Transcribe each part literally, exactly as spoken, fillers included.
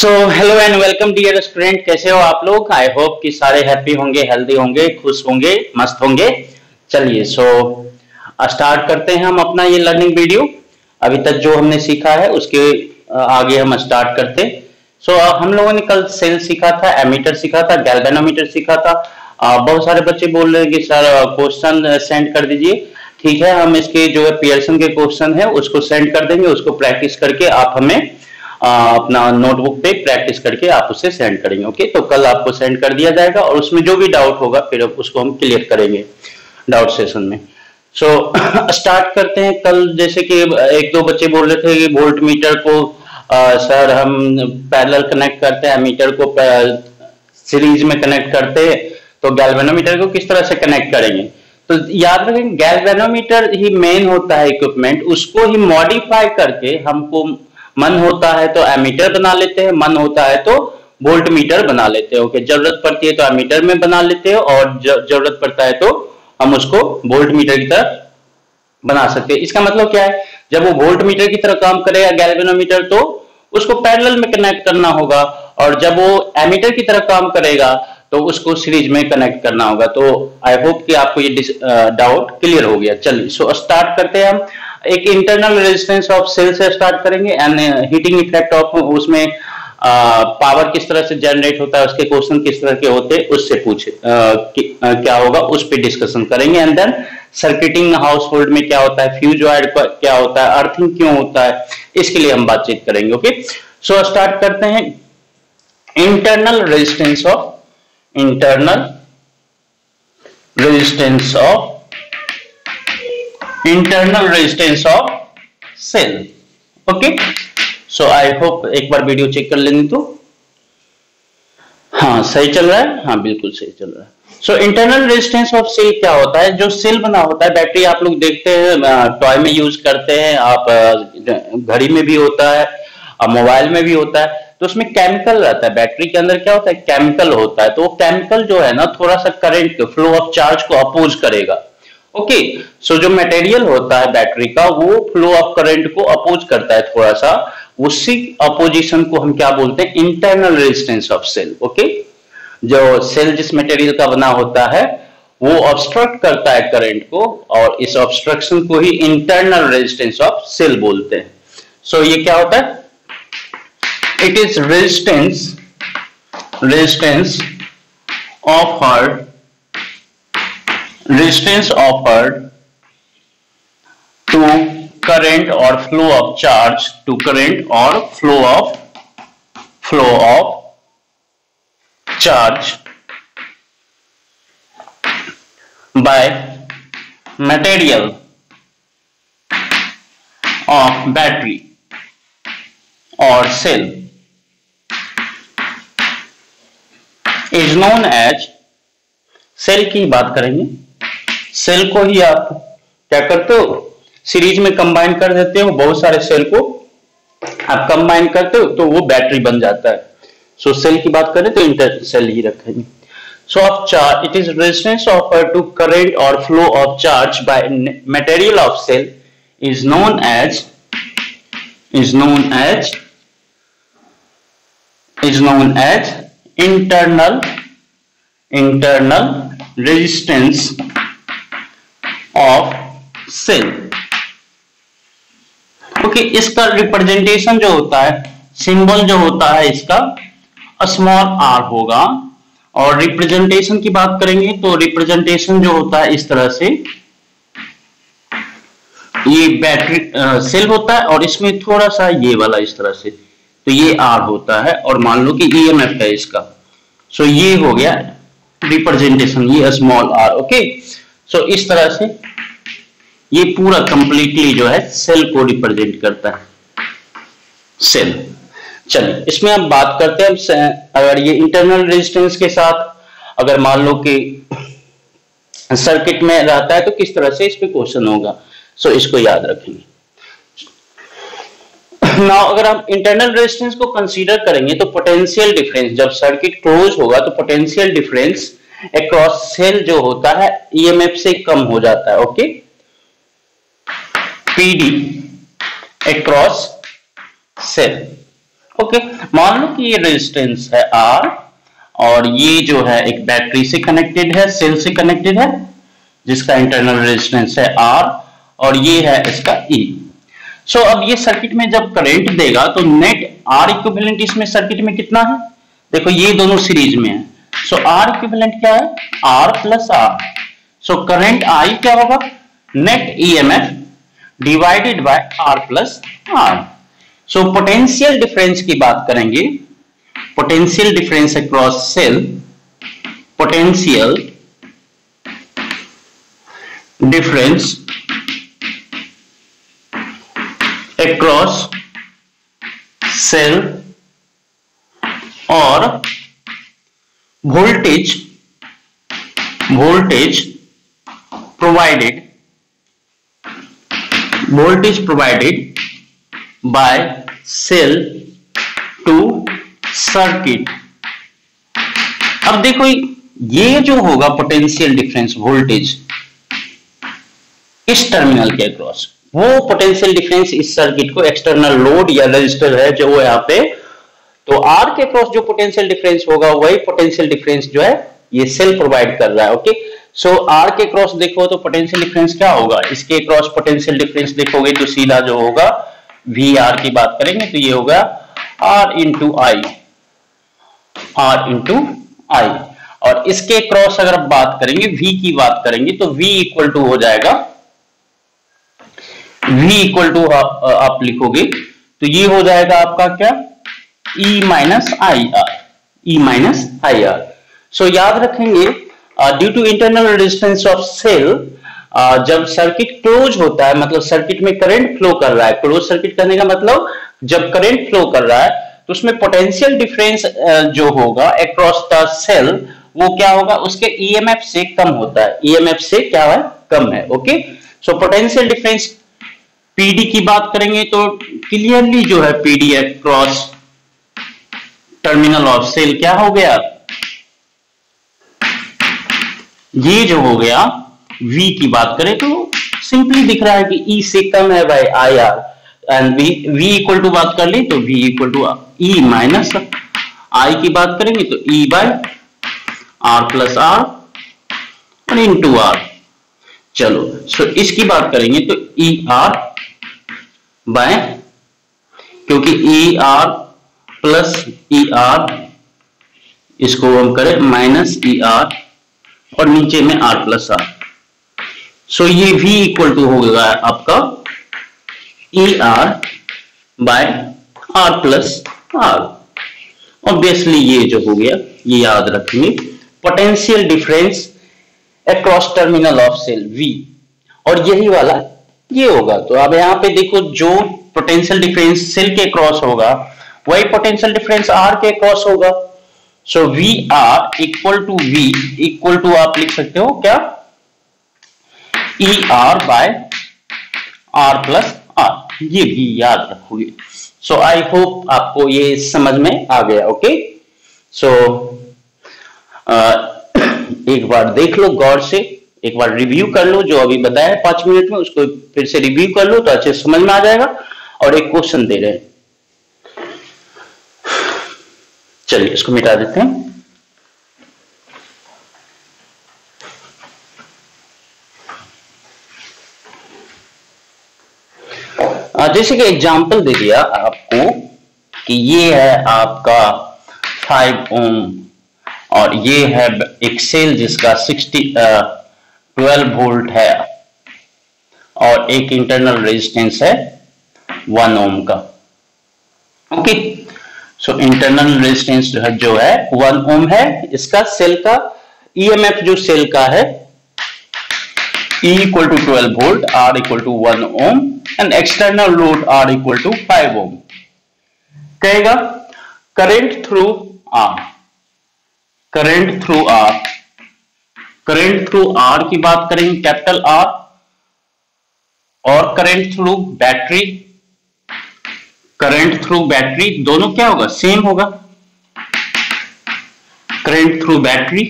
So hello and welcome dear student, कैसे हो आप लोग। आई होप कि सारे हैप्पी होंगे, हेल्दी होंगे, खुश होंगे, मस्त होंगे। चलिए सो स्टार्ट करते हैं हम अपना ये लर्निंग वीडियो। अभी तक जो हमने सीखा है उसके आगे हम स्टार्ट करते हैं। सो so, हम लोगों ने कल सेल सीखा था, एमीटर सीखा था, गैल्वेनोमीटर सीखा था। आ, बहुत सारे बच्चे बोल रहे हैं कि सर क्वेश्चन सेंड कर दीजिए। ठीक है, हम इसके जो है पियर्सन के क्वेश्चन है उसको सेंड कर देंगे। उसको प्रैक्टिस करके आप हमें आ, अपना नोटबुक पे प्रैक्टिस करके आप उसे सेंड करेंगे। ओके, तो कल आपको सेंड कर दिया जाएगा और उसमें जो भी डाउट होगा फिर उसको हम क्लियर करेंगे डाउट सेशन में। सो so, स्टार्ट करते हैं। कल जैसे कि एक दो बच्चे बोल रहे थे कि वोल्ट मीटर को आ, सर हम पैरेलल कनेक्ट करते हैं, मीटर को सीरीज में कनेक्ट करते हैं, तो गैल्वेनोमीटर को किस तरह से कनेक्ट करेंगे। तो याद रखें, गैल्वेनोमीटर ही मेन होता है इक्विपमेंट, उसको ही मॉडिफाई करके हमको मन होता है तो एमीटर बना लेते हैं, मन होता है तो वोल्ट मीटर बना लेते हैं। ओके, जरूरत पड़ती है तो एमीटर में बना लेते हैं और जरूरत पड़ता है तो हम उसको वोल्ट मीटर की तरह बना सकते हैं। इसका मतलब क्या है, जब वो वोल्ट मीटर की तरह काम करेगा गैल्वेनोमीटर तो उसको पैरेलल में कनेक्ट करना होगा, और जब वो एमीटर की तरह काम करेगा तो उसको सीरीज में कनेक्ट करना होगा। तो आई होप कि आपको ये डाउट क्लियर हो गया। चलिए सो स्टार्ट करते हैं हम। एक इंटरनल रेजिस्टेंस ऑफ सेल से स्टार्ट करेंगे एंड हीटिंग इफेक्ट ऑफ, उसमें पावर किस तरह से जनरेट होता है, उसके क्वेश्चन किस तरह के होते हैं उससे पूछे क्या होगा उस पर डिस्कशन करेंगे। And then circuiting household में क्या होता है, फ्यूज वायर क्या होता है, अर्थिंग क्यों होता है, इसके लिए हम बातचीत करेंगे। ओके, सो स्टार्ट करते हैं। Internal resistance of internal resistance of internal resistance of cell. Okay, so I hope एक बार वीडियो चेक कर लेंगे तो हाँ सही चल रहा है। हाँ बिल्कुल सही चल रहा है। So internal resistance of cell क्या होता है, जो सेल बना होता है, बैटरी आप लोग देखते हैं टॉय में यूज करते हैं, आप घड़ी में भी होता है, मोबाइल में भी होता है, तो उसमें केमिकल रहता है। बैटरी के अंदर क्या होता है, केमिकल होता है। तो वो केमिकल जो है ना थोड़ा सा करंट के फ्लो ऑफ चार्ज को अपोज करेगा। ओके, सो जो मटेरियल होता है बैटरी का वो फ्लो ऑफ करंट को अपोज करता है थोड़ा सा, उसी अपोजिशन को हम क्या बोलते हैं, internal resistance of cell. Okay, जो सेल जिस मटेरियल का बना होता है वो ऑब्स्ट्रक्ट करता है करंट को, और इस ऑब्स्ट्रक्शन को ही इंटरनल रेजिस्टेंस ऑफ सेल बोलते हैं। सो so, ये क्या होता है, it is resistance resistance offered resistance offered to current or flow of charge to current or flow of flow of charge by material of battery or cell is known as, cell की बात करेंगे। Cell को ही आप क्या करते हो, series में combine कर देते हो, बहुत सारे सेल को आप कंबाइन करते हो तो वो बैटरी बन जाता है। सो so, सेल की बात करें तो इंटर सेल ही रखेंगे। So of charge, it is resistance offered to current और flow of charge by material of cell is known as is known as is known as internal internal resistance of cell. Okay, इसका representation जो होता है, symbol जो होता है इसका small are होगा, और रिप्रेजेंटेशन की बात करेंगे तो रिप्रेजेंटेशन जो होता है इस तरह से, ये बैटरी सेल होता है और इसमें थोड़ा सा ये वाला इस तरह से, तो ये आर होता है और मान लो कि ईएमएफ है इसका। सो ये हो गया रिप्रेजेंटेशन, ये स्मॉल आर। ओके, सो इस तरह से ये पूरा कंप्लीटली जो है सेल को रिप्रेजेंट करता है, सेल। चलिए इसमें हम बात करते हैं, अगर ये इंटरनल रेजिस्टेंस के साथ अगर मान लो कि सर्किट में रहता है तो किस तरह से इस पे क्वेश्चन होगा। सो इसको याद रखेंगे। नाउ अगर हम इंटरनल रेजिस्टेंस को कंसीडर करेंगे तो पोटेंशियल डिफरेंस, जब सर्किट क्लोज होगा तो पोटेंशियल डिफरेंस अक्रॉस सेल जो होता है ईएमएफ से कम हो जाता है। Okay, PD across cell. Okay, मान लो कि ये रेजिस्टेंस है R और ये जो है एक बैटरी से कनेक्टेड है, सेल से कनेक्टेड है, जिसका इंटरनल रेजिस्टेंस है R और ये है इसका E। सो so, अब ये सर्किट में जब करंट देगा तो नेट R इक्विवेलेंट इसमें सर्किट में कितना है, देखो ये दोनों सीरीज में है। सो so, R इक्विवेलेंट क्या है, R plus R। So current I क्या होगा, net E M F divided by R plus R। So potential difference की बात करेंगे, potential difference across cell, potential difference across cell और voltage voltage provided voltage provided by cell to circuit. अब देखो ये जो होगा पोटेंशियल डिफरेंस वोल्टेज इस टर्मिनल के अक्रॉस, वो पोटेंशियल डिफरेंस इस सर्किट को एक्सटर्नल लोड या रजिस्टर है जो यहाँ पे, तो आर के क्रॉस जो पोटेंशियल डिफरेंस होगा वही पोटेंशियल डिफरेंस जो है ये सेल प्रोवाइड कर रहा है। ओके, सो आर के क्रॉस देखो तो पोटेंशियल डिफरेंस क्या होगा, इसके क्रॉस पोटेंशियल डिफरेंस देखोगे तो सीधा जो होगा वी आर की बात करेंगे तो ये होगा R into I, R into I. और इसके क्रॉस अगर आप बात करेंगे V की बात करेंगे तो V इक्वल टू हो जाएगा, V इक्वल टू आप लिखोगे तो ये हो जाएगा आपका क्या, E minus I R, E minus I R. So याद रखेंगे due to internal resistance of cell, जब सर्किट क्लोज होता है मतलब सर्किट में करंट फ्लो कर रहा है, क्लोज सर्किट करने का मतलब जब करंट फ्लो कर रहा है तो उसमें पोटेंशियल डिफरेंस जो होगा अक्रॉस द सेल वो क्या होगा, उसके ईएमएफ से कम होता है, ईएमएफ से क्या है, कम है। Okay, so potential difference PD की बात करेंगे तो क्लियरली जो है PD across terminal of cell क्या हो गया, ये जो हो गया V की बात करें तो सिंपली दिख रहा है कि E से कम है भाई I R, and V V equal to बात कर ली तो V equal to E minus I की बात करेंगे तो E by R plus R और इंटू आर। चलो सो इसकी बात करेंगे तो E आर बाय, क्योंकि E R plus E R इसको हम करें माइनस E आर और नीचे में R प्लस आर। सो ये V इक्वल टू होगा आपका E R by R plus R. Obviously ये जो हो गया ये याद रखेंगे, potential difference across terminal of cell V, और यही वाला ये होगा। तो अब यहाँ पे देखो जो पोटेंशियल डिफरेंस सेल के क्रॉस होगा वही पोटेंशियल डिफरेंस R के क्रॉस होगा। So V R equal to V equal to आप लिख सकते हो क्या, E R by R plus R, ये भी याद रखोगे। सो आई होप आपको ये समझ में आ गया। ओके, सो एक बार देख लो गौर से, एक बार रिव्यू कर लो जो अभी बताया पांच मिनट में, उसको फिर से रिव्यू कर लो तो अच्छे समझ में आ जाएगा। और एक क्वेश्चन दे रहे हैं, चलिए इसको मिटा देते हैं। जैसे कि एग्जांपल दे दिया आपको कि ये है आपका फाइव ओम और ये है एक सेल जिसका सिक्सटी ट्वेल्व वोल्ट है और एक इंटरनल रेजिस्टेंस है वन ओम का। ओके, सो इंटरनल रेजिस्टेंस जो है जो है वन ओम है, इसका सेल का ईएमएफ जो सेल का है E equal to twelve volt, R equal to one ohm and external load R equal to five ohm. कहेगा current through R, current through R, current through R की बात करेंगे कैपिटल R, और current through battery, current through battery दोनों क्या होगा, same होगा। Current through battery,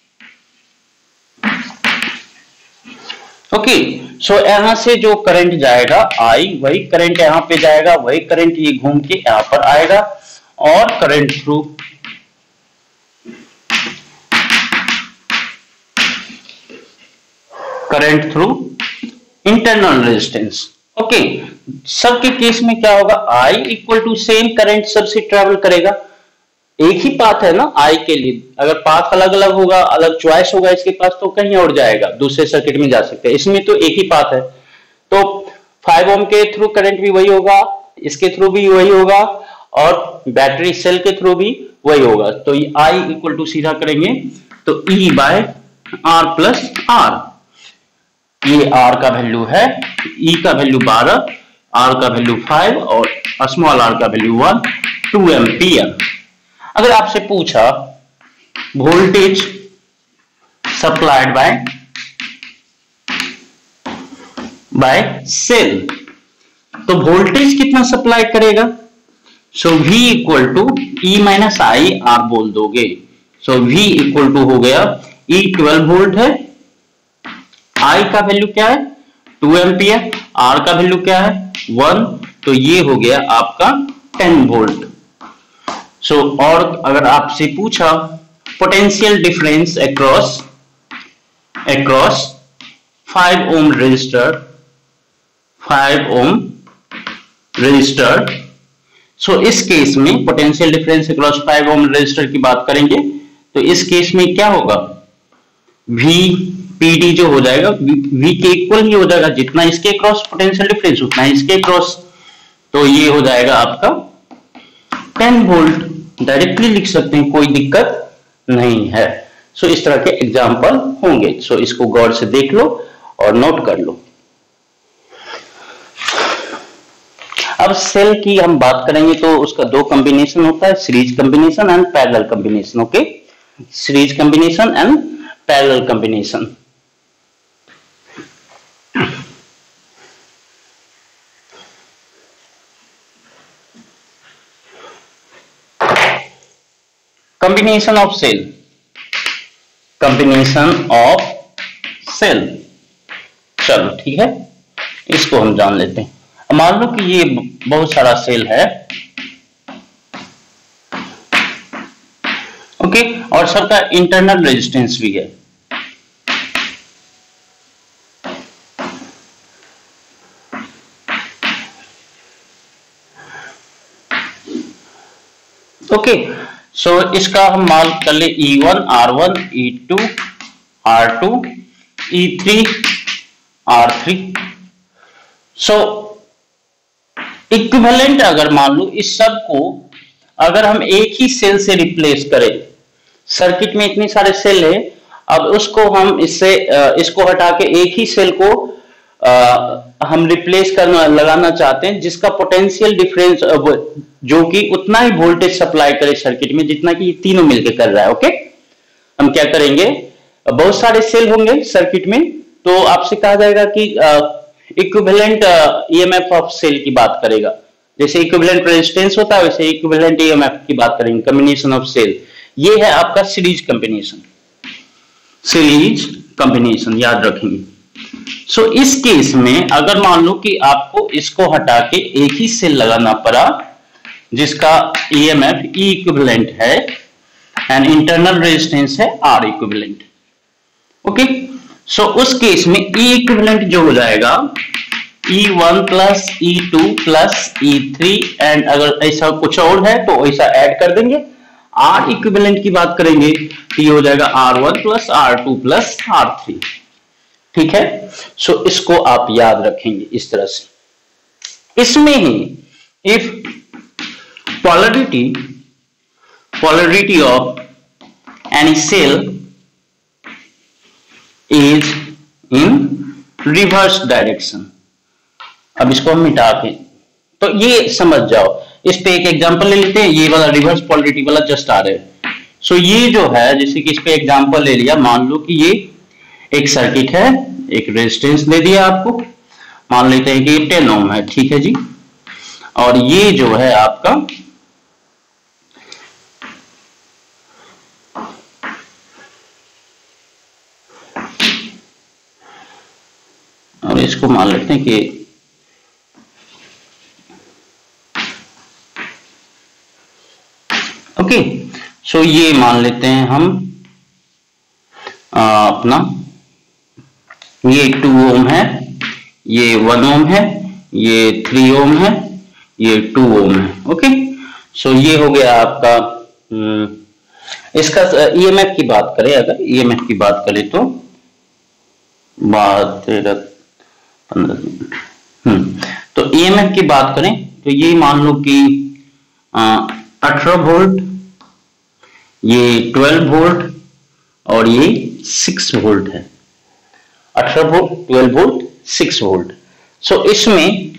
okay, so यहां से जो करंट जाएगा I, वही करंट यहां पे जाएगा, वही करंट ये घूम के यहां पर आएगा। और current through current through internal resistance. Okay, सबके केस में क्या होगा, I equal to same current सबसे ट्रेवल करेगा। एक ही पाथ है ना I के लिए, अगर पाथ अलग अलग होगा, अलग चॉइस होगा इसके पास, तो कहीं और जाएगा, दूसरे सर्किट में जा सकते हैं। इसमें तो एक ही पाथ है, तो फाइव ओम के थ्रू करंट भी वही होगा, इसके थ्रू भी वही होगा, और बैटरी सेल के थ्रू भी वही होगा। तो I इक्वल टू सीधा करेंगे तो E by R plus R. ये R का वैल्यू है, E का वैल्यू बारह, R का वैल्यू फाइव और स्मॉल r का वैल्यू वन, टू एम्पियर। अगर आपसे पूछा voltage supplied by by cell, तो वोल्टेज कितना सप्लाई करेगा? So V equal to E minus I R बोल दोगे। So so, V equal to हो गया, E ट्वेल्व वोल्ट है, I का वैल्यू क्या है टू एम्पियर, R का वैल्यू क्या है वन, तो ये हो गया आपका टेन वोल्ट। सो so, और अगर आपसे पूछा potential difference across across five ohm resistor five ohm resistor, so इस केस में potential difference across five ohm resistor की बात करेंगे, तो इस केस में क्या होगा, V पीडी जो हो जाएगा V के इक्वल ही हो जाएगा, जितना इसके क्रॉस पोटेंशियल डिफरेंस उतना इसके क्रॉस, तो ये हो जाएगा आपका टेन वोल्ट। डायरेक्टली लिख सकते हैं, कोई दिक्कत नहीं है। सो इस तरह के एग्जांपल होंगे, सो इसको गौर से देख लो और नोट कर लो। अब सेल की हम बात करेंगे तो उसका दो कॉम्बिनेशन होता है, series combination and parallel combination. Okay, series combination and parallel combination. combination of cell combination of cell चलो ठीक है, इसको हम जान लेते हैं। मान लो कि ये बहुत सारा सेल है, ओके, और सबका इंटरनल रेजिस्टेंस भी है। ओके, सो इसका हम मान कर ले E one, R one, E two, R two, E three, R three. So equivalent अगर मान लो इस सब को अगर हम एक ही सेल से रिप्लेस करें, सर्किट में इतने सारे सेल है, अब उसको हम इससे इसको हटा के एक ही सेल को आ, हम रिप्लेस करना लगाना चाहते हैं, जिसका पोटेंशियल डिफरेंस जो कि उतना ही वोल्टेज सप्लाई करे सर्किट में जितना कि ये तीनों मिलकर कर रहा है। ओके, हम क्या करेंगे, बहुत सारे सेल होंगे सर्किट में, तो आपसे कहा जाएगा कि इक्विवेलेंट ईएमएफ ऑफ सेल की बात करेगा। जैसे इक्विवेलेंट रेजिस्टेंस होता है वैसे इक्विवेलेंट ईएमएफ की बात करेंगे, कॉम्बिनेशन ऑफ सेल। ये है आपका सीरीज कॉम्बिनेशन, सीरीज कॉम्बिनेशन याद रखेंगे। सो so, इस केस में अगर मान लो कि आपको इसको हटा के एक ही सेल लगाना पड़ा जिसका ईएमएफ ई इक्विवेलेंट है एंड इंटरनल रेजिस्टेंस है आर इक्विवेलेंट। ओके, सो उस केस में ई इक्विवेलेंट जो हो जाएगा E one plus E two plus E three, and अगर ऐसा कुछ और है तो ऐसा ऐड कर देंगे। आर इक्विवेलेंट की बात करेंगे तो ये हो जाएगा R one plus R two plus R three. ठीक है, सो so, इसको आप याद रखेंगे इस तरह से। इसमें ही if polarity polarity of any cell is in reverse direction, अब इसको हम मिटा के तो ये समझ जाओ। इस पे एक एग्जांपल ले लेते हैं, ये वाला रिवर्स पोलरिटी वाला जस्ट आ रहा है। सो so, ये जो है जैसे कि इस पे एग्जांपल ले लिया, मान लो कि ये एक सर्किट है, एक रेजिस्टेंस दे दिया आपको, मान लेते हैं कि ये टेन ओम है, ठीक है जी, और ये जो है आपका और इसको मान लेते हैं कि ओके, सो ये मान लेते हैं हम आ, अपना ये टू ओम है, ये वन ओम है, ये थ्री ओम है, ये टू ओम है। ओके, सो ये हो गया आपका। इसका ईएमएफ की बात करें, अगर ईएमएफ की बात करें तो बात तेरह पंद्रह हम्म तो ईएमएफ की बात करें तो ये मान लो कि अठारह वोल्ट, ये ट्वेल्व वोल्ट और ये सिक्स वोल्ट है। अठारह volt, twelve volt, six volt. So इसमें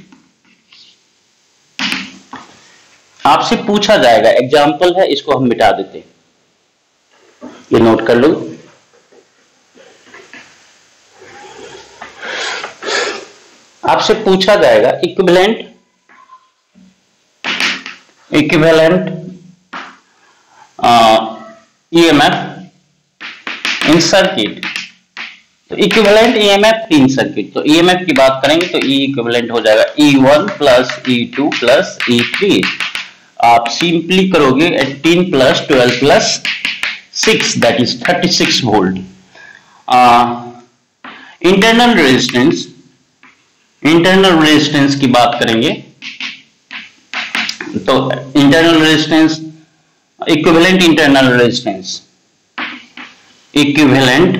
आपसे पूछा जाएगा, एग्जाम्पल है, इसको हम मिटा देते हैं, ये नोट कर लो। आपसे पूछा जाएगा equivalent equivalent EMF in circuit. तो इक्विवेलेंट ईएमएफ इन सर्किट, तो ईएमएफ की बात करेंगे तो ई इक्विवेलेंट हो जाएगा E one plus E two plus E three. आप सिंपली करोगे eighteen plus twelve plus six, that is thirty six volt. Internal resistance internal resistance की बात करेंगे तो internal resistance, equivalent internal resistance, equivalent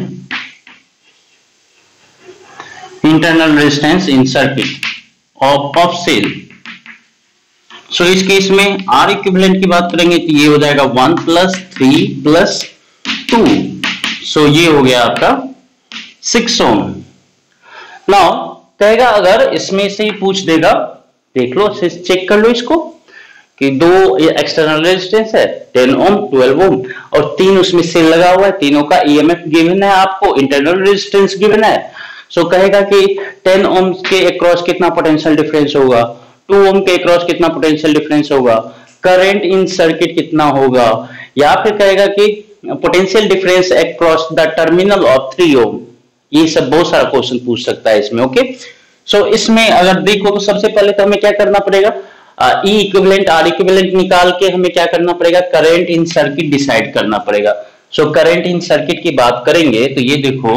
internal resistance in circuit of of cell. So इस case में are equivalent की बात करेंगे तो ये हो जाएगा one plus three plus two, so ये हो गया आपका सिक्स ओम। नाउ कहेगा, अगर इसमें से ही पूछ देगा, देख लो, चेक कर लो इसको कि दो एक्सटर्नल रेजिस्टेंस है टेन ओम, ट्वेल्व ओम और तीन उसमें सेल लगा हुआ है, तीनों का ईएमएफ गिवन है, आपको इंटरनल रेजिस्टेंस गिवन है। सो कहेगा कि टेन ओम के अक्रॉस कितना पोटेंशियल डिफरेंस होगा, टू ओम के अक्रॉस कितना पोटेंशियल डिफरेंस होगा, करंट इन सर्किट कितना होगा, या फिर कहेगा कि potential difference across the terminal of three ohm. ये सब बहुत सारा क्वेश्चन पूछ सकता है इसमें। ओके, सो so, इसमें अगर देखो तो सबसे पहले तो हमें क्या करना पड़ेगा, ई इक्विवेलेंट आर इक्विवेलेंट निकाल के हमें क्या करना पड़ेगा, करंट इन सर्किट डिसाइड करना पड़ेगा। सो करंट इन सर्किट की बात करेंगे तो ये देखो,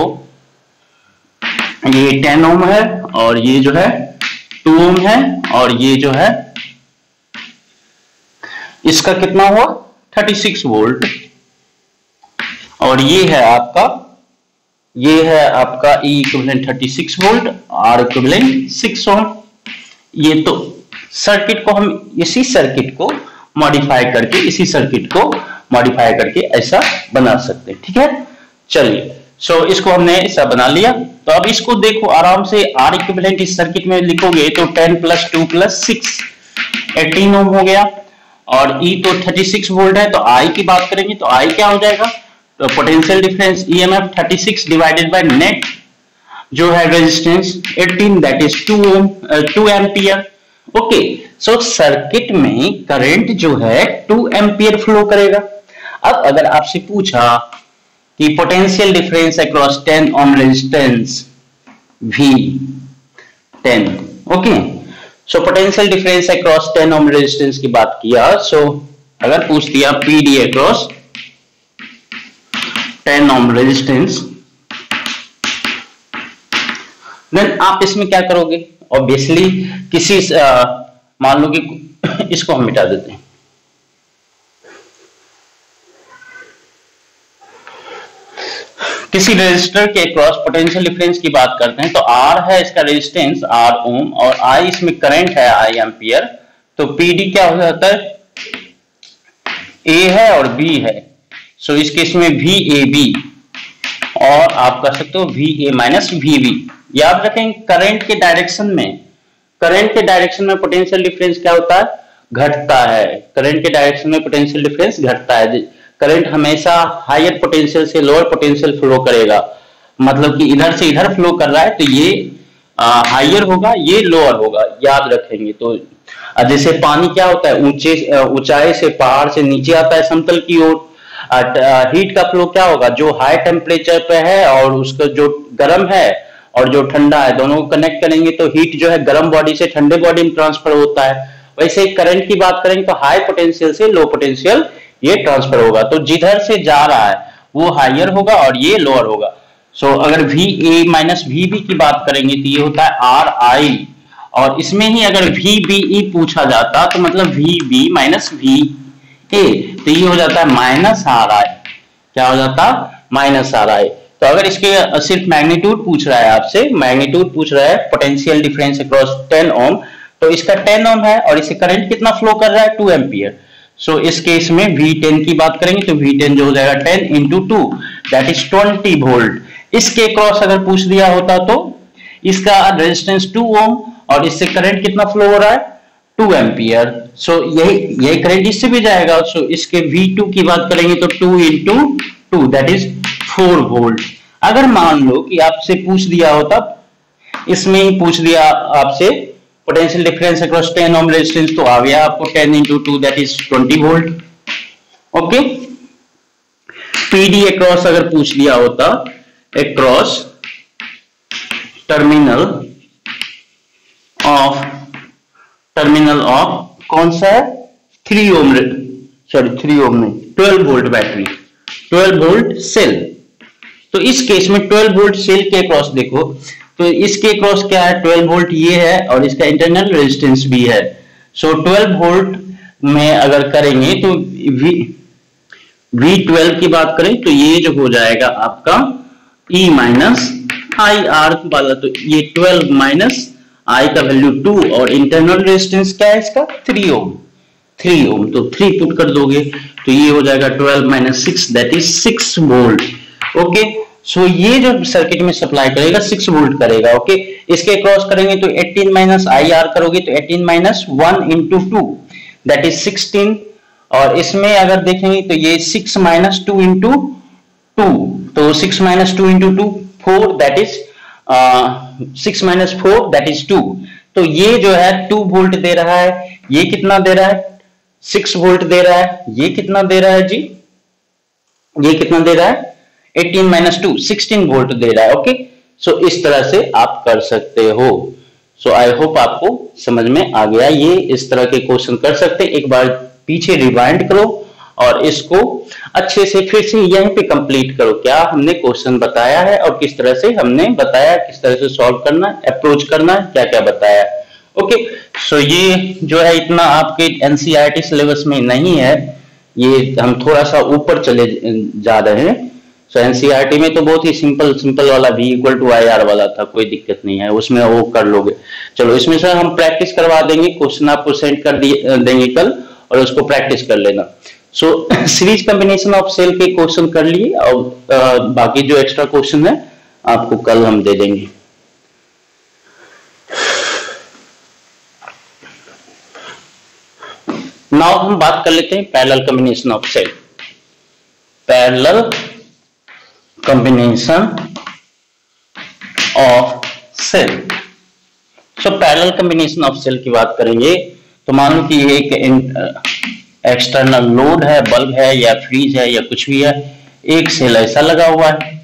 ये टेन ओम है और ये जो है टू ओम है और ये जो है इसका कितना हुआ थर्टी सिक्स वोल्ट और ये है आपका ये है आपका E equivalent thirty six volt, R equivalent six ohm. ये तो सर्किट को हम इसी सर्किट को मॉडिफाई करके इसी सर्किट को मॉडिफाई करके ऐसा बना सकते हैं। ठीक है, चलिए, सो so, इसको हमने ऐसा बना लिया। तो अब इसको देखो आराम से, आर इक्विवेलेंट इस सर्किट में लिखोगे तो ten plus two plus six eighteen ohm हो गया और ई तो थर्टी सिक्स वोल्ट है। तो आई की बात करेंगे तो आई क्या हो जाएगा, तो potential difference EMF thirty six divided by net जो है resistance eighteen, that is two ohm two ampere. Okay, so circuit में करंट जो है टू एम्पियर फ्लो करेगा। अब अगर आपसे पूछा कि potential difference across ten ohm resistance V ten, okay, so potential difference across ten ohm resistance की बात किया। सो so, अगर पूछ दिया P D across ten ohm resistance, then आप इसमें क्या करोगे, ऑब्वियसली किसी मान लो कि इसको हम मिटा देते हैं, किसी रेजिस्टर के क्रॉस पोटेंशियल डिफरेंस की बात करते हैं तो R है इसका रेजिस्टेंस R ओम और I इसमें करंट है I एम्पियर। तो P D क्या हो जाता है, A है और B है, सो इस केस में V A B और आप कर सकते हो V A minus V B। याद रखें करंट के डायरेक्शन में करंट के डायरेक्शन में पोटेंशियल डिफरेंस क्या होता है, घटता है। करंट के डायरेक्शन में पोटेंशियल डिफरेंस घटता है। करंट हमेशा हायर पोटेंशियल से लोअर पोटेंशियल फ्लो करेगा, मतलब कि इधर से इधर फ्लो कर रहा है तो ये हायर होगा, ये लोअर होगा, याद रखेंगे। तो जैसे पानी क्या होता है, ऊंचे ऊंचाई से पहाड़ से नीचे आता है समतल की ओर। हीट का फ्लो क्या होगा, जो हाई टेम्परेचर पे है और उसका जो गर्म है और जो ठंडा है दोनों को कनेक्ट करेंगे तो हीट जो है गर्म बॉडी से ठंडे बॉडी में ट्रांसफर होता है। वैसे करंट की बात करेंगे तो हाई पोटेंशियल से लो पोटेंशियल ये ट्रांसफर होगा। तो जिधर से जा रहा है वो हायर होगा और ये लोअर होगा। सो so, अगर V A minus V B की बात करेंगे तो ये होता है आर आई, और इसमें ही अगर वी बी ई पूछा जाता तो मतलब V B minus V A, तो ये हो जाता है माइनस आर आई। क्या हो जाता? Minus R I. तो अगर इसके सिर्फ मैग्नीट्यूड पूछ रहा है आपसे, मैग्नीट्यूड पूछ रहा है potential difference across ten ohm, तो इसका टेन ओम है और इसे करंट कितना फ्लो कर रहा है? Two ampere. सो इस केस में वी टेन की बात करेंगे तो वी टेन जो हो जाएगा ten into two, that is twenty volt. इसके क्रॉस अगर पूछ दिया होता तो इसका रेजिस्टेंस टू ओम और इससे करंट कितना फ्लो हो रहा है? Two ampere. सो यही यही करंट इससे भी जाएगा। सो so, इसके वी टू की बात करेंगे तो two into two, that is four volt. अगर मान लो कि आपसे पूछ दिया होता, इसमें ही पूछ दिया आपसे potential difference across ten ohm resistance, तो आ गया आपको ten into two, that is twenty volt. Okay, PD across अगर पूछ दिया होता, across terminal of terminal of कौन सा है? Three ohm, sorry three ohm नहीं, twelve volt battery, twelve volt cell. तो इस केस में ट्वेल्व वोल्ट सेल के अक्रॉस देखो, तो इसके अक्रॉस क्या है? ट्वेल्व वोल्ट ये है और इसका इंटरनल रेजिस्टेंस भी है। सो ट्वेल्व वोल्ट में अगर करेंगे तो वी वी ट्वेल्व की बात करें तो ये जो हो जाएगा आपका E माइनस आई आर वाला, तो ये ट्वेल्व माइनस आई का वैल्यू टू और इंटरनल रेजिस्टेंस क्या है इसका? Three ohm, three ohm. तो थ्री पुट कर दोगे तो ये हो जाएगा twelve minus six, that is six volt. Okay, so ये जो सर्किट में सप्लाई करेगा सिक्स वोल्ट करेगा। ओके, इसके क्रॉस करेंगे तो एटीन माइनस आई आर करोगे तो eighteen minus one into two, that is sixteen. और इसमें अगर देखेंगे तो ये six minus two into two, तो six minus two into two four, that is six minus four, that is two. तो ये जो है टू वोल्ट दे रहा है, ये कितना दे रहा है? सिक्स वोल्ट दे रहा है। ये कितना दे रहा है जी? ये कितना दे रहा है? Eighteen minus two, sixteen volt दे रहा है। ओके, सो इस तरह से आप कर सकते हो। सो आई होप आपको समझ में आ गया। ये इस तरह के क्वेश्चन कर सकते, एक बार पीछे रिवाइंड करो और इसको अच्छे से फिर से यहीं पे कंप्लीट करो, क्या हमने क्वेश्चन बताया है और किस तरह से हमने बताया, किस तरह से सॉल्व करना है, अप्रोच करना है, क्या क्या बताया। ओके, सो ये जो है इतना आपके एनसीईआरटी सिलेबस में नहीं है, ये हम थोड़ा सा ऊपर चले जा रहे हैं। सो एनसीईआरटी में तो बहुत ही सिंपल सिंपल वाला v equal to I R वाला था, कोई दिक्कत नहीं है, उसमें वो कर लोगे। चलो इसमें से हम प्रैक्टिस करवा देंगे, क्वेश्चन आपको सेंड कर देंगे कल और उसको प्रैक्टिस कर लेना। So series combination of cell के क्वेश्चन कर लिए और आ, बाकी जो एक्स्ट्रा क्वेश्चन है आपको कल हम दे देंगे। नाउ हम बात कर लेते हैं parallel combination of cell. Parallel combination of cell. So parallel combination of cell की बात करेंगे तो मान लो कि एक एक्सटर्नल लोड है, बल्ब है या फ्रीज है या कुछ भी है, एक सेल ऐसा लगा हुआ है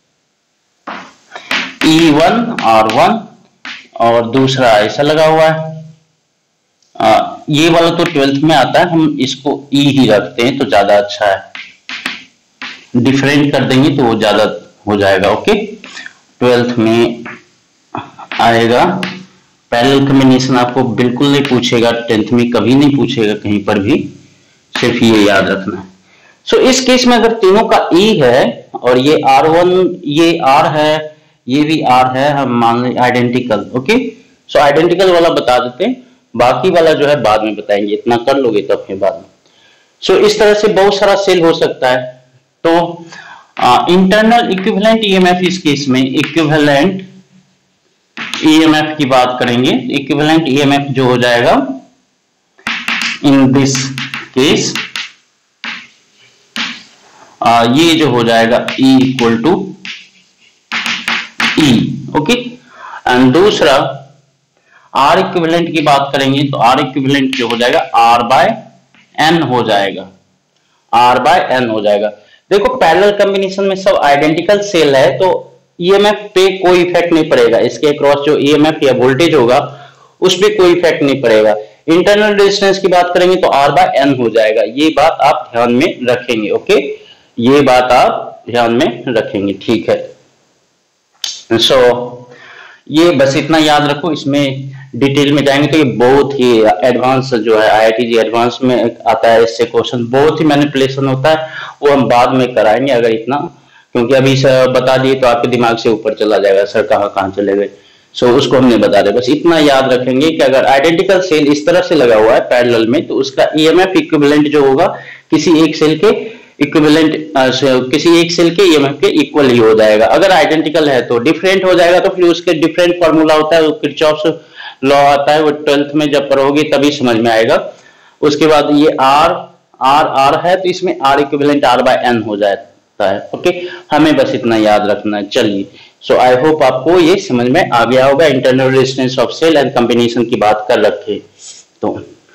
ई वन आर वन और दूसरा ऐसा लगा हुआ है। आ, ये वाला तो ट्वेल्थ में आता है, हम इसको ई ही रखते हैं तो ज्यादा अच्छा है, डिफरेंट कर देंगे तो वो ज्यादा हो जाएगा। ओके, ट्वेल्थ में आएगा। पैरेलल कॉम्बिनेशन आपको बिल्कुल नहीं पूछेगा, टेंथ में कभी नहीं पूछेगा कहीं पर भी, सिर्फ ये याद रखना है। सो so, इस केस में अगर तीनों का E है और ये आर वन, ये R है, ये भी R है, हम मान लें आइडेंटिकल। ओके, सो आइडेंटिकल वाला बता देते हैं, बाकी वाला जो है बाद में बताएंगे, इतना कर लोगे तो अपने बाद में। सो so, इस तरह से बहुत सारा सेल हो सकता है। तो इंटरनल इक्विवेलेंट ईएमएफ, इस केस में इक्विवेलेंट ईएमएफ की बात करेंगे, इक्विवेलेंट ईएमएफ जो हो जाएगा इन दिस केस, आ, ये जो हो जाएगा E equal to E। Okay, and दूसरा R इक्विवेलेंट की बात करेंगे तो R इक्विवेलेंट जो हो जाएगा R बाय N हो जाएगा, R बाय N हो जाएगा। देखो पैरेलल कॉम्बिनेशन में सब आइडेंटिकल सेल है तो ईएमएफ पे कोई इफेक्ट नहीं पड़ेगा, इसके क्रॉस जो ईएमएफ या वोल्टेज होगा उस पे कोई इफेक्ट नहीं पड़ेगा। इंटरनल रेजिस्टेंस की बात करेंगे तो आर बाय एन हो जाएगा। ये बात आप ध्यान में रखेंगे। ओके, ये बात आप ध्यान में रखेंगे, ठीक है। सो so, ये बस इतना याद रखो। इसमें डिटेल में जाएंगे तो ये बहुत ही एडवांस जो है आई आई टी जी एडवांस में आता है, इससे क्वेश्चन बहुत ही मैनिपुलेशन होता है, वो हम बाद में कराएंगे अगर इतना, क्योंकि अभी बता दिए तो आपके दिमाग से ऊपर चला जाएगा, सर कहाँ कहाँ चले गए। सो so, उसको हमने बता दिया। बस इतना याद रखेंगे कि अगर आइडेंटिकल सेल इस तरह से लगा हुआ है पैरेलल में, तो उसका ईएमएफ इक्विवेलेंट जो होगा किसी एक सेल के इक्विवेलेंट, किसी एक सेल के ईएमएफ के इक्वल ही हो जाएगा। अगर आइडेंटिकल है तो डिफरेंट हो जाएगा, तो फिर उसके डिफरेंट फॉर्मूला होता है, किरचॉफ्स लॉ आता है, वो ट्वेल्थ में जब पढ़ोगे तभी समझ में आएगा। उसके बाद ये आर आर आर है, तो इसमें R equivalent R by N हो जाता है। ओके, हमें बस इतना याद रखना है। चलिए, सो आई होप आपको ये समझ में आ गया होगा। Internal resistance of cell and combination की बात कर रखे तो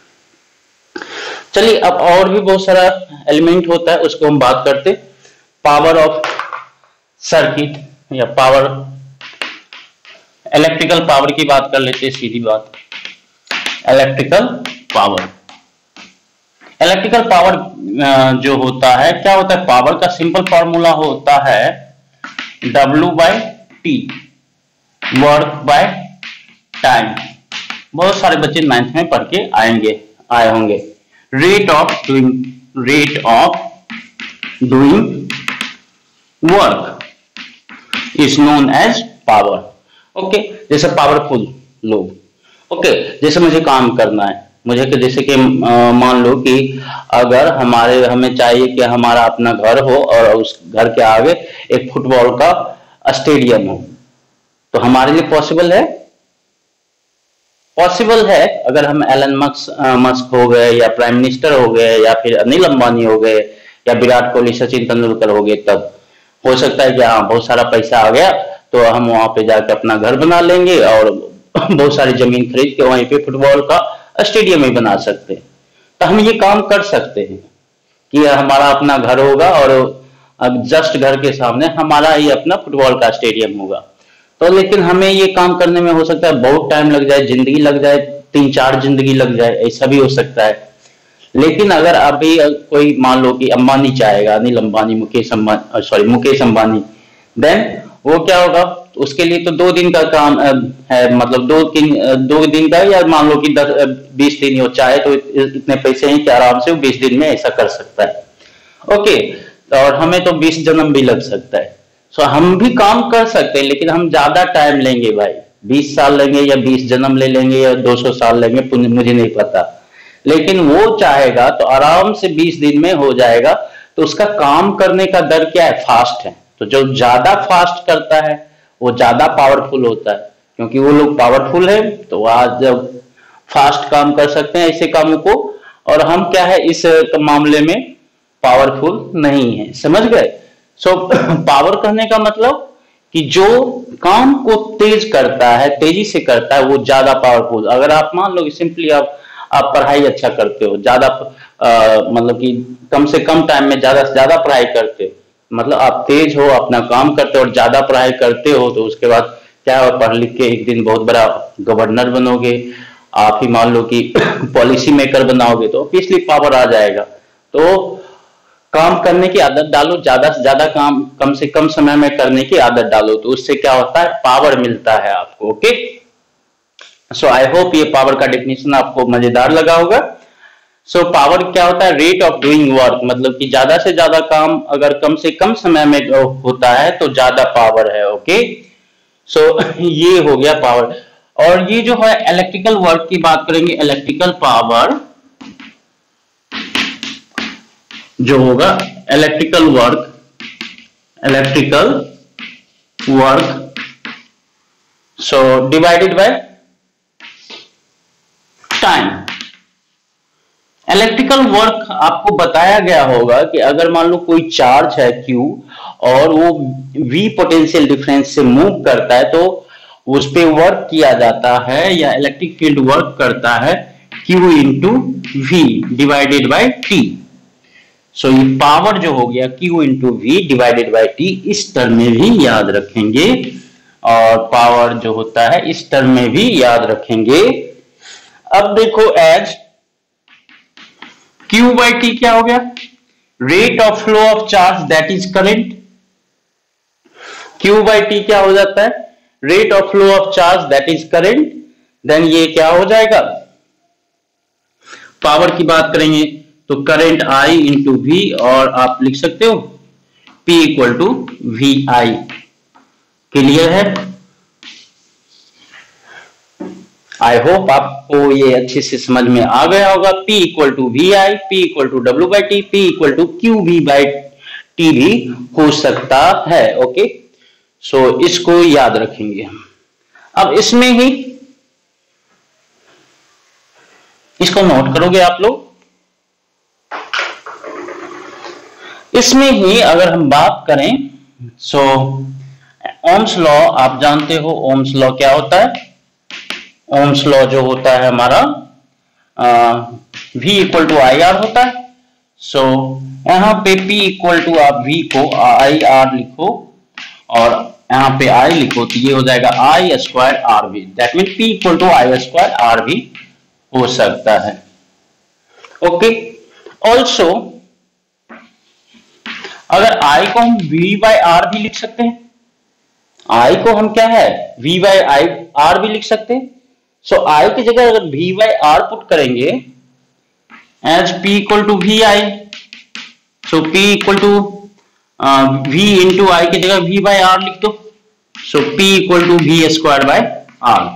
चलिए, अब और भी बहुत सारा एलिमेंट होता है, उसको हम बात करते। पावर ऑफ सर्किट या पावर, इलेक्ट्रिकल पावर की बात कर लेते हैं, सीधी बात। इलेक्ट्रिकल पावर, इलेक्ट्रिकल पावर जो होता है, क्या होता है, पावर का सिंपल फॉर्मूला होता है W by T, work by time. बहुत सारे बच्चे नाइन्थ में पढ़ के आएंगे आए होंगे। Rate of doing rate of doing work is known as power. Okay, जैसे पावरफुल लोग, ओके okay, जैसे मुझे काम करना है, मुझे कि जैसे कि मान लो कि अगर हमारे हमें चाहिए कि हमारा अपना घर हो और उस घर के आगे एक फुटबॉल का स्टेडियम हो, तो हमारे लिए पॉसिबल है? पॉसिबल है। अगर हम एलन मस्क मस्क हो गए या प्राइम मिनिस्टर हो गए या फिर अनिल अंबानी हो गए या विराट कोहली, सचिन तेंदुलकर हो गए, तब हो सकता है कि हाँ बहुत सारा पैसा आ गया तो हम वहां पे जाकर अपना घर बना लेंगे और बहुत सारी जमीन खरीद के वहीं पे फुटबॉल का स्टेडियम ही बना सकते हैं। तो हम ये काम कर सकते हैं कि हमारा अपना घर होगा और जस्ट घर के सामने हमारा ही अपना फुटबॉल का स्टेडियम होगा। तो लेकिन हमें ये काम करने में हो सकता है बहुत टाइम लग जाए, जिंदगी लग जाए, तीन चार जिंदगी लग जाए, ऐसा भी हो सकता है। लेकिन अगर अभी कोई मान लो कि अंबानी चाहेगा, अनिल अंबानी, मुकेश अंबानी, सॉरी मुकेश अंबानी, देन वो क्या होगा, उसके लिए तो दो दिन का काम है, मतलब दो दिन दो दिन का, या मान लो कि दस बीस दिन हो, चाहे तो इतने पैसे हैं कि आराम से वो बीस दिन में ऐसा कर सकता है। ओके, और हमें तो बीस जन्म भी लग सकता है। सो हम भी काम कर सकते हैं, लेकिन हम ज्यादा टाइम लेंगे भाई, बीस साल लेंगे या बीस जन्म ले लेंगे या दो सौ साल लेंगे, मुझे नहीं पता। लेकिन वो चाहेगा तो आराम से बीस दिन में हो जाएगा। तो उसका काम करने का दर क्या है? फास्ट है। तो जो ज्यादा फास्ट करता है वो ज्यादा पावरफुल होता है, क्योंकि वो लोग पावरफुल है तो आज जब फास्ट काम कर सकते हैं ऐसे कामों को, और हम क्या है इस मामले में पावरफुल नहीं है। समझ गए? सो पावर कहने का मतलब कि जो काम को तेज करता है, तेजी से करता है, वो ज्यादा पावरफुल। अगर आप मान लो कि सिंपली आप आप पढ़ाई अच्छा करते हो, ज्यादा मतलब कि कम से कम टाइम में ज्यादा से ज्यादा पढ़ाई करते हो, मतलब आप तेज हो, अपना काम करते हो और ज्यादा पढ़ाई करते हो, तो उसके बाद क्या हो, पढ़ लिख के एक दिन बहुत बड़ा गवर्नर बनोगे, आप ही मान लो कि पॉलिसी मेकर बनाओगे, तो ऑब्वियसली पावर आ जाएगा। तो काम करने की आदत डालो, ज्यादा से ज्यादा काम कम से कम समय में करने की आदत डालो, तो उससे क्या होता है, पावर मिलता है आपको। ओके, सो आई होप ये पावर का डेफिनेशन आपको मजेदार लगा होगा। सो so, पावर क्या होता है? रेट ऑफ डूइंग वर्क, मतलब कि ज्यादा से ज्यादा काम अगर कम से कम समय में होता है तो ज्यादा पावर है। ओके, सो so, ये हो गया पावर। और ये जो है इलेक्ट्रिकल वर्क की बात करेंगे, इलेक्ट्रिकल पावर जो होगा, electrical work, electrical work so divided by time. Electrical work आपको बताया गया होगा कि अगर मान लो कोई चार्ज है Q और वो V पोटेंशियल डिफरेंस से मूव करता है, तो उस पे वर्क किया जाता है या इलेक्ट्रिक फील्ड वर्क करता है Q into V divided by T. So ये पावर जो हो गया Q into V divided by T, इस टर्म में भी याद रखेंगे, और पावर जो होता है इस टर्म में भी याद रखेंगे। अब देखो एज Q बाई टी क्या हो गया, rate of flow of charge that is current. Q by T क्या हो जाता है, rate of flow of charge that is current. Then ये क्या हो जाएगा, पावर की बात करेंगे तो करंट I इंटू वी, और आप लिख सकते हो P equal to V I. Clear है? आई होप आपको ये अच्छे से समझ में आ गया होगा। P equal to V I, P equal to W by T, P equal to Q V by T भी हो सकता है। ओके, सो इसको याद रखेंगे हम। अब इसमें ही इसको नोट करोगे आप लोग। इसमें ही अगर हम बात करें सो ओम्स लॉ आप जानते हो, ओम्स लॉ क्या होता है, ओम्स लॉ जो होता है हमारा V equal to I R होता है। सो so, यहाँ पे P इक्वल टू आप V को आई आर लिखो और यहाँ पे I लिखो, तो ये हो जाएगा I square R V. That mean P equal to I square R V हो सकता है। ओके, ऑल्सो अगर I को हम V बाई आर भी लिख सकते हैं, I को हम क्या है V बाई आई आर भी लिख सकते हैं। सो so, I की जगह अगर V बाई आर पुट करेंगे as P equal to V I, so P equal to V into I की जगह V बाई आर लिख दो। So P equal to V square by R.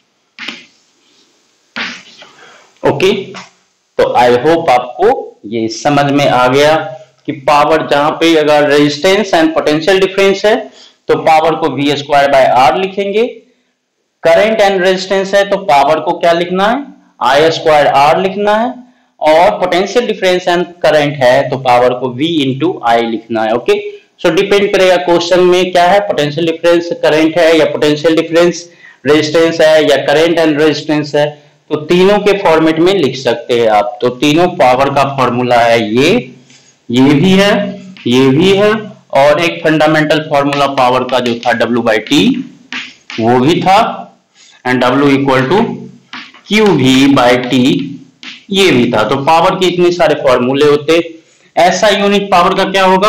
Okay, तो I hope आपको ये समझ में आ गया कि पावर जहां पे अगर रेजिस्टेंस एंड पोटेंशियल डिफरेंस है तो पावर को वी स्क्वायर बाय आर लिखेंगे। करंट एंड रेजिस्टेंस है तो पावर को क्या लिखना है, आई स्क्वायर आर लिखना है। और पोटेंशियल डिफरेंस एंड करंट है तो पावर को V इंटू आई लिखना है। ओके, सो डिपेंड करेगा क्वेश्चन में क्या है, पोटेंशियल डिफरेंस करंट है या पोटेंशियल डिफरेंस रेजिस्टेंस है या करंट एंड रेजिस्टेंस है, तो तीनों के फॉर्मेट में लिख सकते हैं आप। तो तीनों पावर का फॉर्मूला है, ये ये भी है, ये भी है, और एक फंडामेंटल फॉर्मूला पावर का जो था W बाई टी वो भी था, and W equal to Q V by T ये भी था। तो पावर के इतने सारे फॉर्मूले होते। ऐसा यूनिट पावर का क्या होगा,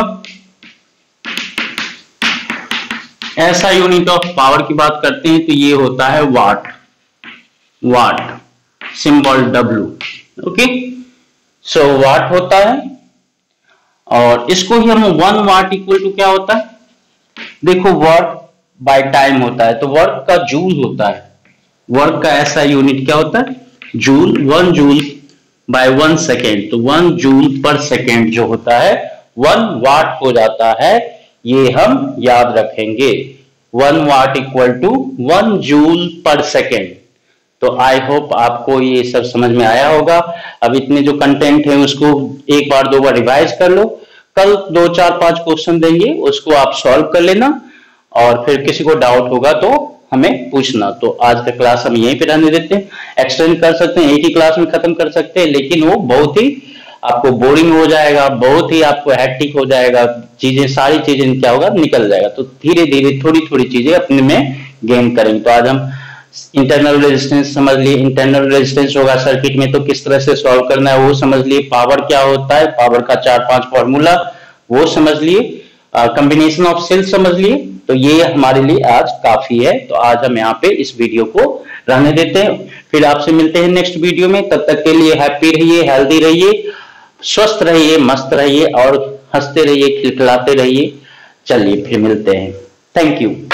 ऐसा यूनिट ऑफ पावर की बात करते हैं तो ये होता है watt, watt symbol W। Okay, so watt होता है, और इसको ही हम वन वाट इक्वल टू क्या होता है, देखो वर्क बाय टाइम होता है, तो वर्क का जूल होता है, वर्क का ऐसा यूनिट क्या होता है, joule, one joule by one second, तो वन जूल पर सेकेंड जो होता है वन वाट हो जाता है। ये हम याद रखेंगे, one watt equal to one joule per second. तो आई होप आपको ये सब समझ में आया होगा। अब इतने जो कंटेंट है उसको एक बार दो बार रिवाइज कर लो। कल दो चार पांच क्वेश्चन देंगे, उसको आप सॉल्व कर लेना, और फिर किसी को डाउट होगा तो हमें पूछना। तो आज का क्लास हम यहीं पे रहने देते हैं, एक्सटेंड कर सकते हैं, एक ही क्लास में खत्म कर सकते हैं, लेकिन वो बहुत ही आपको बोरिंग हो जाएगा, बहुत ही आपको हैक्टिक हो जाएगा, चीजें सारी चीजें क्या होगा निकल जाएगा। तो धीरे धीरे थोड़ी थोड़ी चीजें अपने में गेन करेंगे। तो आज हम इंटरनल रेजिस्टेंस समझ लिए, इंटरनल रेजिस्टेंस होगा सर्किट में तो किस तरह से सॉल्व करना है वो समझ लिए, पावर क्या होता है, पावर का चार पांच फॉर्मूला वो समझ लिए, कॉम्बिनेशन ऑफ सेल समझ लिए। तो ये हमारे लिए आज काफी है। तो आज हम यहाँ पे इस वीडियो को रहने देते हैं, फिर आपसे मिलते हैं नेक्स्ट वीडियो में। तब तक के लिए हैप्पी रहिए, हेल्दी रहिए, स्वस्थ रहिए, मस्त रहिए और हंसते रहिए, खिलखिलाते रहिए। चलिए फिर मिलते हैं, थैंक यू।